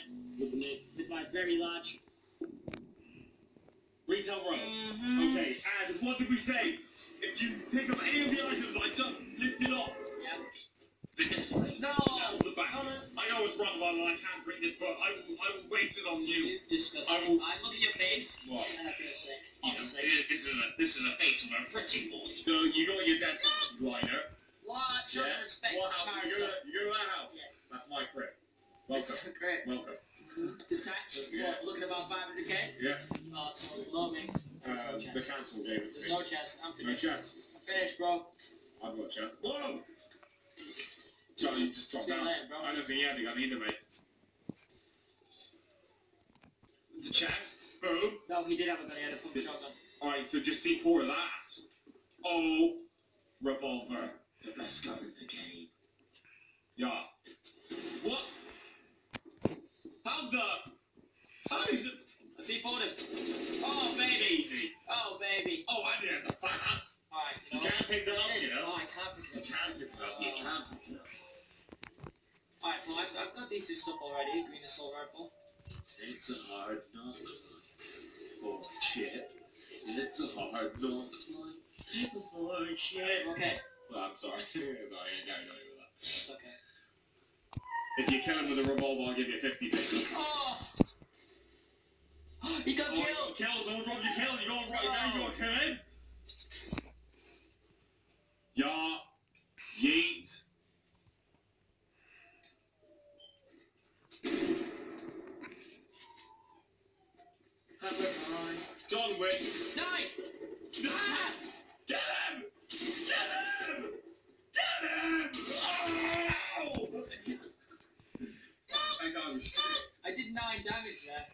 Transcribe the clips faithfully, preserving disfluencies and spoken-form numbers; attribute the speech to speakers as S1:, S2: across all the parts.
S1: with, the, with my very large retail row.
S2: Mm-hmm.
S1: Okay, and what did we say? If you pick up any of the items I just listed off,
S2: yeah.
S1: this way.
S2: No!
S1: Down the back.
S2: No, no.
S1: I know it's wrong, and I can't drink this, but I will, I will waste it on you.
S2: You disgusting.
S1: I will...
S2: I look at your face,
S1: What?
S2: and I feel sick.
S1: You know,
S2: Honestly.
S1: this is a this is a face of a pretty boy. So you got your dead liner.
S2: What? Show
S1: Yeah.
S2: respect
S1: What
S2: to
S1: house? You go, to, you go to that house.
S2: Yes.
S1: That's my crib. Welcome.
S2: It's great.
S1: Welcome.
S2: Detached.
S1: Yeah.
S2: What? Looking about five hundred K?
S1: Yeah.
S2: Oh, someone's below me.
S1: Um,
S2: There's no
S1: the
S2: chance.
S1: council gave it to
S2: There's
S1: me.
S2: no chance. I'm
S1: No
S2: finished.
S1: chance.
S2: I'm finished, bro.
S1: I've got a chance. Whoa! Johnny, you just dropped
S2: See you
S1: down.
S2: later, bro.
S1: I don't think he had it on either, mate. The chest. Boom.
S2: No, he did have a gun. He had a fucking shotgun.
S1: Alright, so just see four of that. Oh, revolver. The best gun in the game. Yeah. What? How the... How is it?
S2: I see forty. Oh, baby.
S1: Easy.
S2: Oh, baby.
S1: Oh, I did the fast.
S2: Alright,
S1: You
S2: you know.
S1: can't pick that up, you know.
S2: Oh, I can't pick
S1: You
S2: it up.
S1: can't pick it up. You can't pick it up.
S2: Alright, well, I've, I've got decent stuff already. Green assault rifle.
S1: It's a hard knock. Oh, shit. It's a hard knock. Oh, shit.
S2: Okay.
S1: Well, I'm sorry. sorry, I gotta go with that.
S2: That's okay.
S1: If you kill him with a revolver, I'll give you fifty bits.
S2: Oh! He got
S1: Oh,
S2: killed!
S1: you got killed. Someone robbed your kill. You going right now. You got killed. Yeah. Yeet.
S2: Have a fine.
S1: John Wick.
S2: Nice!
S1: Ah! Get him! Get him! Get him! Oh! I got him.
S2: I did nine damage there.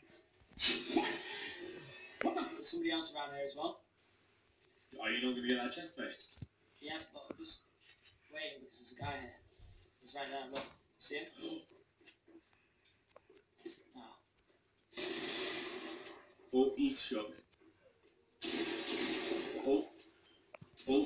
S2: There's somebody else around here as well.
S1: Are you not going to get that chest plate?
S2: Yeah, but I'm just waiting because there's a guy here. He's right there, look. See him? No.
S1: Oh, he's shook. Oh. Oh.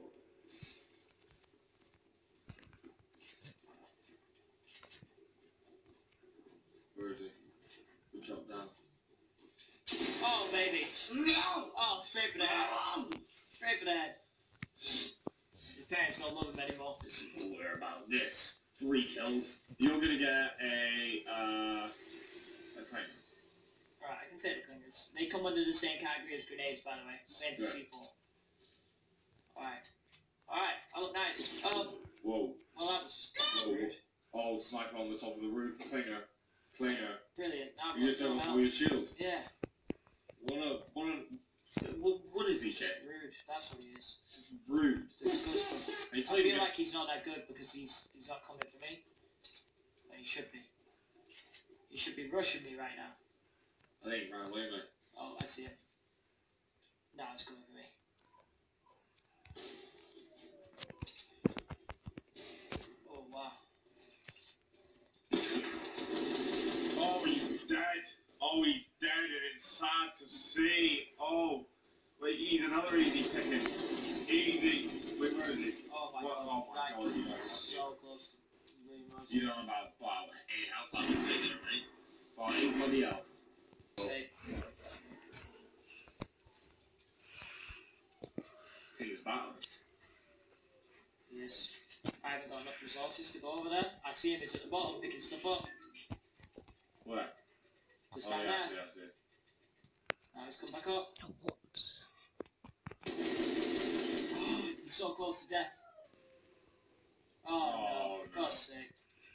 S1: Where is he? We jumped down.
S2: Oh, baby.
S1: No!
S2: Oh, straight for the head. Straight for the head. His parents don't love him anymore.
S1: This is all we're about. This. Three kills. You're gonna get a, uh, a trainer.
S2: Alright, I can take the clingers. They come under the same category as grenades, by the way. Same for
S1: Yeah.
S2: C four. Alright. Alright, I look nice. Um,
S1: Whoa.
S2: well, that was just
S1: Whoa.
S2: rude.
S1: Oh, sniper on the top of the roof. Klinger. Klinger.
S2: Brilliant. Now I've
S1: You
S2: got
S1: just don't
S2: no
S1: have
S2: help.
S1: your shield.
S2: Yeah,
S1: What a, what a, what, what is he, Chet?
S2: rude. That's what he is.
S1: Just rude.
S2: Disgusting.
S1: And he's
S2: I
S1: not
S2: feel
S1: even-
S2: like he's not that good because he's he's not coming for me. But he should be. He should be rushing me right now.
S1: I think he ran away, mate.
S2: Oh, I see him. Now he's coming for me. Oh, wow.
S1: Oh, he's dead. Oh, he's dead, and it's sad to see. Oh, wait, he's another easy picking. Easy. Wait, where is he?
S2: Oh my
S1: What?
S2: god.
S1: Oh my
S2: That
S1: god, you know.
S2: so close to really nice.
S1: You know about, wow, eight health left in there, mate. Oh, eight bloody health.
S2: Say,
S1: He was battling.
S2: yes. I haven't got enough resources to go over there. I see him, he's at the bottom picking stuff up.
S1: Where?
S2: Just
S1: Oh,
S2: down
S1: yeah,
S2: there.
S1: yeah, yeah.
S2: Now he's come back up. He's so close to death. Oh,
S1: Oh,
S2: no, for
S1: no.
S2: God's sake.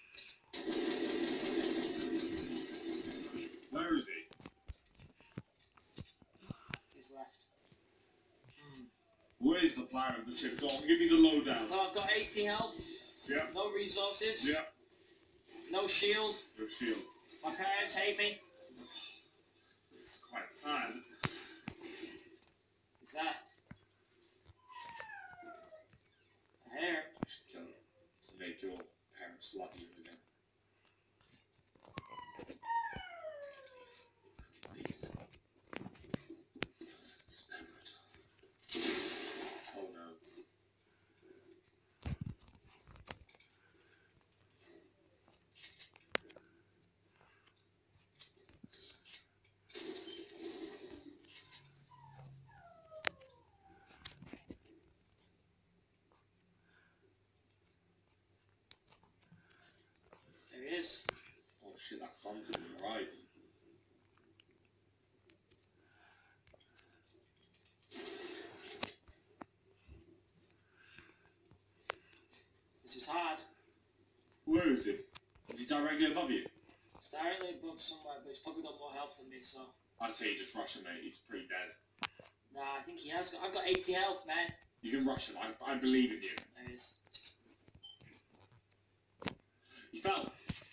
S1: Where is he?
S2: He's left. Hmm.
S1: Where's the plan of the ship? Go on, give me the lowdown.
S2: Well, I've got eighty health,
S1: Yeah.
S2: no resources,
S1: Yeah.
S2: no shield.
S1: Your shield.
S2: My parents hate me.
S1: It's quite sad.
S2: Who's that? A hair.
S1: Kill him to make your parents love you again. Oh no. That sun's in your eyes.
S2: This is hard.
S1: Where is he? Is he directly above you?
S2: It's directly above somewhere, but he's probably got more health than me, so...
S1: I'd say you just rush him, mate. He's pretty dead.
S2: Nah, I think he has got... I've got eighty health, man.
S1: You can rush him. I, I believe in you.
S2: There he is.
S1: He fell.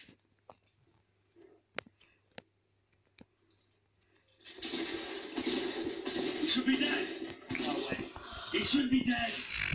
S1: He should be dead.
S2: No way.
S1: He should be dead.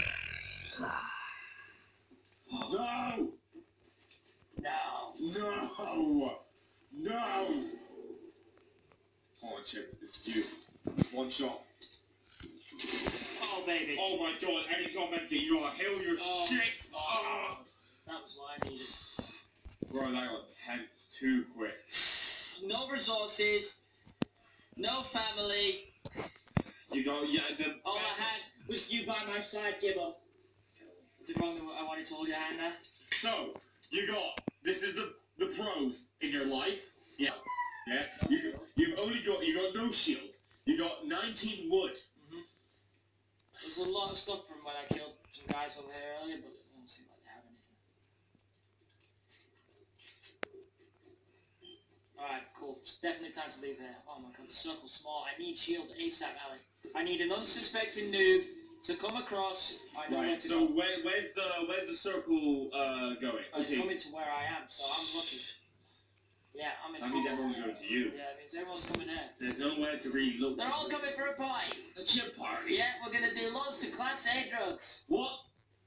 S1: No!
S2: No.
S1: No! No! Come on, Chip. This is you. One shot.
S2: Oh, baby.
S1: Oh my god, and he's not meant to. You gotta heal your
S2: Oh.
S1: shit. Oh.
S2: That was what I needed.
S1: Bro, that got tense too quick.
S2: No resources. No family.
S1: You go, yeah, the...
S2: All I had was you by my side, Gibbo. Is it wrong that I wanted to hold your hand there?
S1: So, you got, this is the the pros in your life. Yeah. Yeah.
S2: No
S1: You,
S2: shield.
S1: you've only got, you got no shield. You got nineteen wood.
S2: Mm-hmm. There's a lot of stuff from when I killed some guys over here earlier, but it doesn't seem like they have anything. Alright, cool. It's definitely time to leave here. Oh my god, the circle's small. I need shield ASAP, Ali. I need an unsuspecting noob to come across. I know where
S1: Right,
S2: to
S1: so
S2: go.
S1: where, where's the where's the circle uh, going?
S2: Oh, it's
S1: Okay.
S2: coming to where I am, so I'm lucky. Yeah, I'm in.
S1: That means everyone's going to you.
S2: Yeah, it means everyone's coming here.
S1: There's nowhere to really look.
S2: They're all coming for a party.
S1: A chip party.
S2: Yeah, we're gonna do lots of Class A drugs.
S1: What?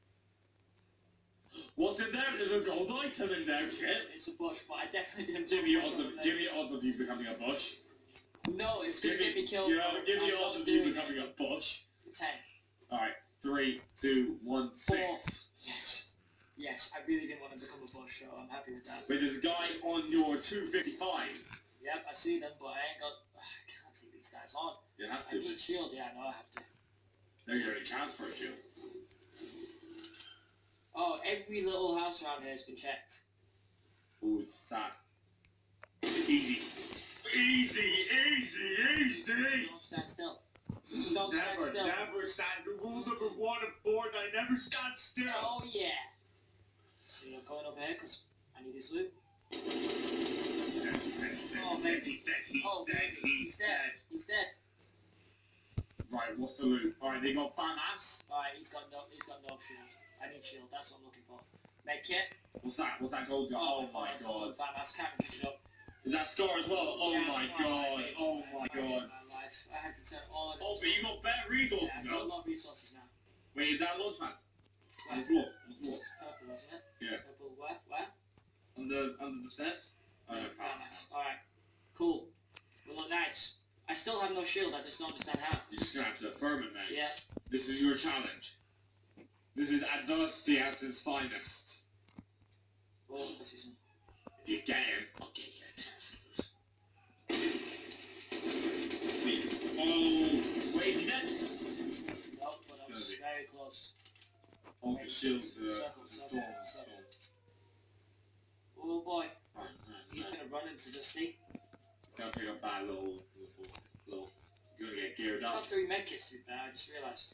S1: What's in there? There's a gold item in there, Chip.
S2: It's a bush, but I definitely didn't.
S1: Give me odds of give me odds of you becoming a bush.
S2: No, it's gonna
S1: Give
S2: get
S1: me
S2: me killed.
S1: Yeah,
S2: bro.
S1: give me
S2: I'm
S1: odds
S2: not
S1: of you
S2: doing
S1: becoming
S2: it.
S1: a bush.
S2: Ten.
S1: Alright, three, two, one,
S2: Four.
S1: six.
S2: Yes. Yes, I really didn't want to become a bush, so I'm happy with that.
S1: But there's a guy on your two fifty-five.
S2: Yep, I see them, but I ain't got. I can't take these guys on.
S1: You have
S2: I
S1: to.
S2: need shield. Yeah, I know I have to.
S1: There's your only chance for a shield.
S2: Oh, every little house around here has been checked.
S1: Ooh, it's sad. Easy. Easy, easy, easy!
S2: Don't stand still. Don't stand
S1: Never,
S2: still.
S1: never stand. Rule number one of Fortnite, never stand still.
S2: Oh yeah. So you're going over here because I need this loot.
S1: He's dead, he's dead, he's dead,
S2: Oh,
S1: he's
S2: man.
S1: dead, he's dead, he's
S2: Oh,
S1: dead, he's
S2: he's dead.
S1: dead.
S2: He's dead.
S1: Right, what's the loot? Alright, they got bam ass.
S2: Alright, he's got no. He's got no shield. I need shield. That's what I'm looking for. Med kit.
S1: What's that? What's that gold? Oh, my god.
S2: Badass can't pick it up.
S1: Is that scar as well? Oh
S2: Yeah,
S1: my
S2: oh,
S1: god.
S2: I hate-
S1: Oh my
S2: I hate
S1: god.
S2: my life. I had to turn all of it.
S1: Oh, but you got better resources
S2: Yeah, I've got a
S1: now.
S2: lot of resources now.
S1: Wait, is that launch pad? On the
S2: Where?
S1: floor. On the floor.
S2: It's purple, isn't it?
S1: Yeah.
S2: Purple. Where? Where?
S1: Under under the stairs? I don't know.
S2: Badass. Alright. Cool. Will look nice. I still have no shield. I just don't understand how.
S1: You're just gonna have to affirm it, mate.
S2: Yeah.
S1: This is your challenge. This is adversity at its finest.
S2: Well, let's see some.
S1: If you get him, I'll get you a task. Wait. Oh, wait, is he dead?
S2: Nope, but I was
S1: Gonna be.
S2: very close.
S1: Oh, the shield, the, the
S2: Circle,
S1: storm,
S2: circle,
S1: the storm.
S2: circle. Oh boy.
S1: Right, right,
S2: He's
S1: right.
S2: gonna run into the snake.
S1: Gonna pick up that little, little, little. He's gonna get geared
S2: I
S1: up.
S2: have three medkits to be fair, I just realised.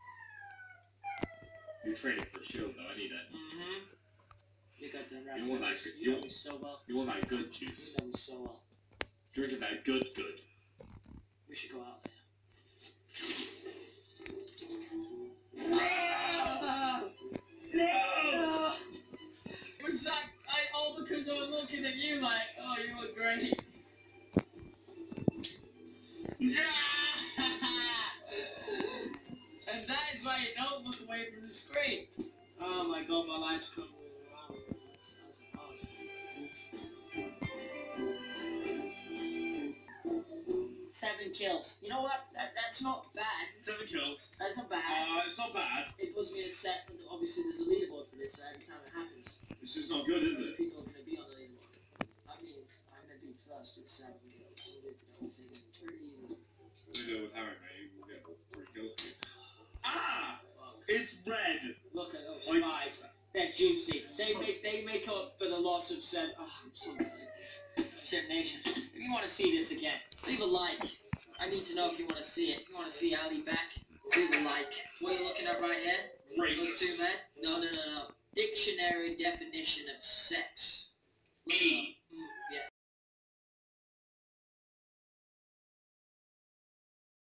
S1: You're trading for a shield though, I need it.
S2: Mm-hmm. You got the right
S1: You want that-
S2: You
S1: you
S2: know
S1: want-
S2: me so well.
S1: You want that good
S2: You
S1: juice.
S2: know me so well.
S1: Drinking that good good.
S2: We should go out there.
S1: No!
S2: It was like, I, all because I was looking at you like, oh, you look great. And that is why you don't look away from the screen. Oh my god, my life's come around. That's, that's hard. Seven kills. You know what? That, that's not bad.
S1: Seven kills.
S2: That's not bad.
S1: Uh, it's not bad.
S2: It was me a set, but obviously there's a leaderboard for this, so every time it happens,
S1: It's just not good, is it?
S2: people are going to be on the leaderboard. That means I'm going to be first with seven kills. So we're going to take it pretty easy.
S1: We do it with Harry, mate. We'll get three kills for you. Ah!
S2: Well,
S1: It's red!
S2: look at those
S1: Like-
S2: spies. They're juicy. They make they make up for the loss of seven. Oh, I'm so tired. Chip Nation, if you want to see this again, leave a like. I need to know if you want to see it. If you want to see Ali back, leave a like. What are you looking at right here? Those two men? No, no, no, no. Dictionary definition of sex.
S1: Me.